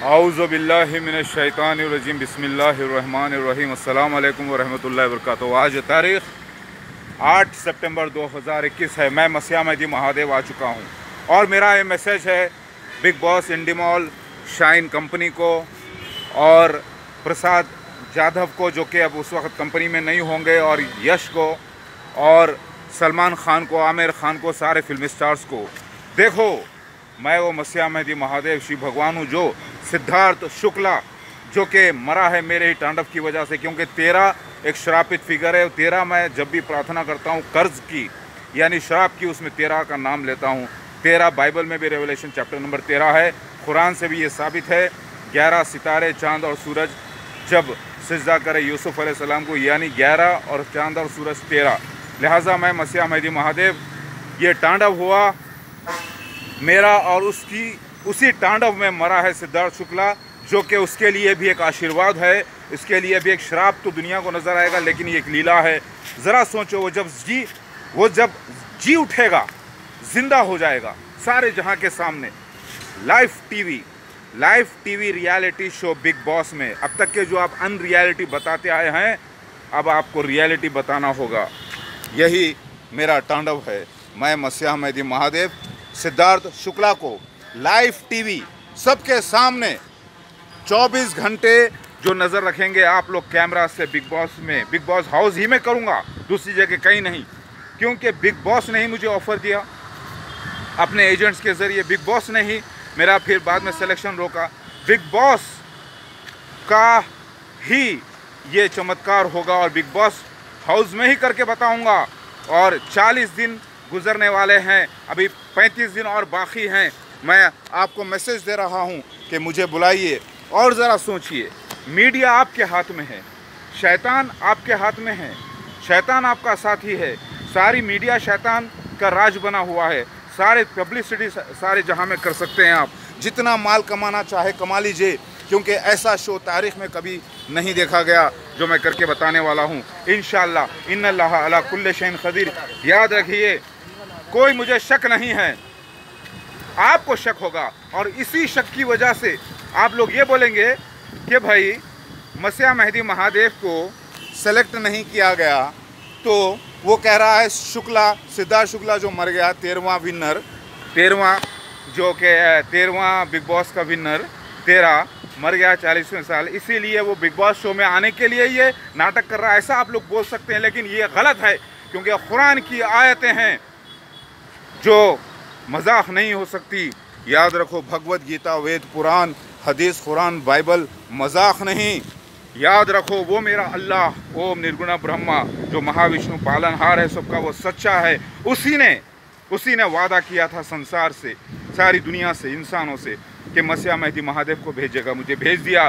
आऊज़ु बिल्लाहि मिनश शैतानिर रजीम बिस्मिल्लाहिर रहमानिर रहीम अस्सलामु अलैकुम व रहमतुल्लाहि व बरकातुहू। आज तारीख़ 8 सितंबर 2021 है। मैं मसीह मेहदी महादेव आ चुका हूँ और मेरा ये मैसेज है Bigg Boss Endemol Shine company को और प्रसाद जाधव को, जो कि अब उस वक्त कंपनी में नहीं होंगे, और यश को और सलमान खान को, आमिर खान को, सारे फिल्म स्टार्स को। देखो, मैं वो मसीह मेहदी महादेव शिव भगवान हूँ जो सिद्धार्थ शुक्ला, जो कि मरा है मेरे ही तांडव की वजह से, क्योंकि तेरा एक श्रापित फिगर है। तेरा मैं जब भी प्रार्थना करता हूँ कर्ज की यानी श्राप की, उसमें तेरा का नाम लेता हूँ। तेरा बाइबल में भी रेवलेशन चैप्टर नंबर 13 है, कुरान से भी ये साबित है। 11 सितारे, चांद और सूरज जब सिजदा करे यूसुफ अलैहिस्सलाम को, यानी 11 और चांद और सूरज 13। लिहाजा मैं मसीह मेहदी महादेव, ये तांडव हुआ मेरा और उसी तांडव में मरा है सिद्धार्थ शुक्ला, जो कि उसके लिए भी एक आशीर्वाद है, इसके लिए भी एक श्राप तो दुनिया को नज़र आएगा, लेकिन ये एक लीला है। ज़रा सोचो, वो जब जी उठेगा, जिंदा हो जाएगा सारे जहां के सामने। Live TV reality show Bigg Boss में अब तक के जो आप अनरियलिटी बताते आए हैं, अब आपको रियलिटी बताना होगा। यही मेरा तांडव है। मैं मसीह मेहदी महादेव सिद्धार्थ शुक्ला को लाइव टीवी सबके सामने 24 घंटे जो नज़र रखेंगे आप लोग कैमरा से, बिग बॉस में, बिग बॉस हाउस ही में करूँगा, दूसरी जगह कहीं नहीं, क्योंकि बिग बॉस ने ही मुझे ऑफ़र दिया अपने एजेंट्स के ज़रिए। बिग बॉस ने ही मेरा फिर बाद में सिलेक्शन रोका। बिग बॉस का ही ये चमत्कार होगा और बिग बॉस हाउस में ही करके बताऊँगा। और 40 दिन गुजरने वाले हैं, अभी 35 दिन और बाकी हैं। मैं आपको मैसेज दे रहा हूं कि मुझे बुलाइए। और ज़रा सोचिए, मीडिया आपके हाथ में है, शैतान आपके हाथ में है, शैतान आपका साथी है। सारी मीडिया शैतान का राज बना हुआ है। सारे पब्लिसिटी सारे जहां में कर सकते हैं आप, जितना माल कमाना चाहे कमा लीजिए, क्योंकि ऐसा शो तारीख़ में कभी नहीं देखा गया जो मैं करके बताने वाला हूँ। इंशाअल्लाह इन्नल्लाह अला कुल्लि शैइन क़दीर। याद रखिए, कोई मुझे शक नहीं है, आपको शक होगा, और इसी शक की वजह से आप लोग ये बोलेंगे कि भाई मसीह मेहदी महादेव को सेलेक्ट नहीं किया गया। तो वो कह रहा है शुक्ला, सिद्धार्थ शुक्ला जो मर गया, 13वां विनर, 13वां बिग बॉस का विनर 13 मर गया 40वें साल, इसीलिए वो बिग बॉस शो में आने के लिए ये नाटक कर रहा है। ऐसा आप लोग बोल सकते हैं, लेकिन ये गलत है, क्योंकि कुरान की आयतें हैं जो मजाक नहीं हो सकती। याद रखो, भगवत गीता, वेद, पुराण, हदीस, कुरान, बाइबल मजाक नहीं। याद रखो, वो मेरा अल्लाह ओम निर्गुण ब्रह्मा, जो महाविष्णु पालनहार है सबका, वो सच्चा है। उसी ने वादा किया था संसार से, सारी दुनिया से, इंसानों से, कि मसीह मेहदी महादेव को भेजेगा। मुझे भेज दिया।